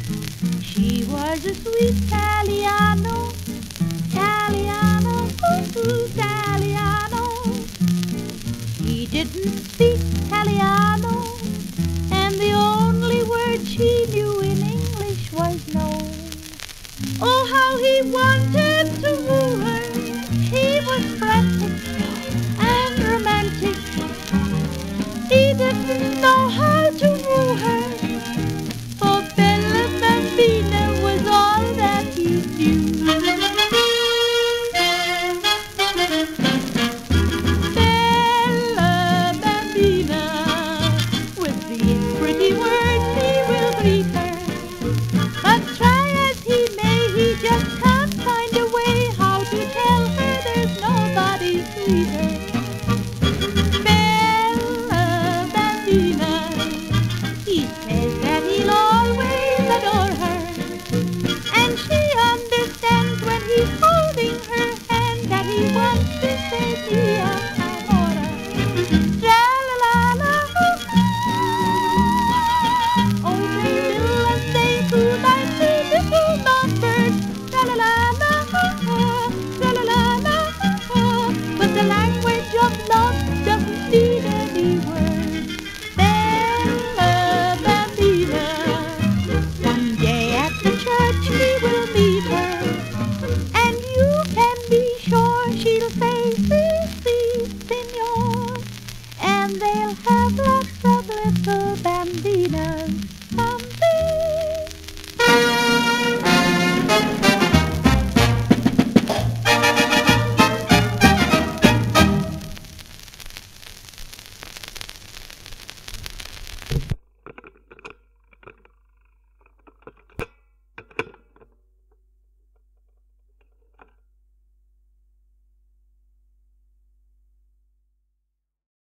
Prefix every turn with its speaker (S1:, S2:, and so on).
S1: She was a sweet Italiano, Italiano, ooh, Italiano. He didn't speak Italiano, and the only word she knew in English was no. Oh, how he wanted to woo her. He was frantic and romantic. He didn't know how